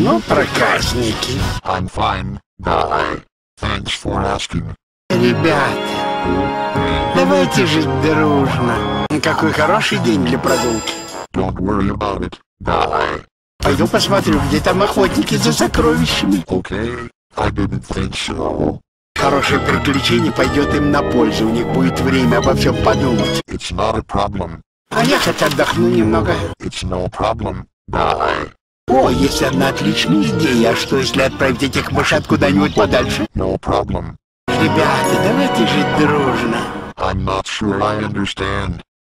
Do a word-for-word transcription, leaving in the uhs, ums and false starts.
Ну, проказники. I'm fine, guy. Thanks for asking. Ребята, давайте жить дружно. Какой хороший день для прогулки. Don't worry about it, guy. Пойду посмотрю, где там охотники за сокровищами. Okay, I didn't think so. Хорошее приключение пойдет им на пользу. У них будет время обо всем подумать. It's not a problem. А я хоть отдохну немного. It's no problem, guy. О, есть одна отличная идея. А что, если отправить этих мышат куда-нибудь подальше? No problem. Ребята, давайте жить дружно. I'm not sure I understand.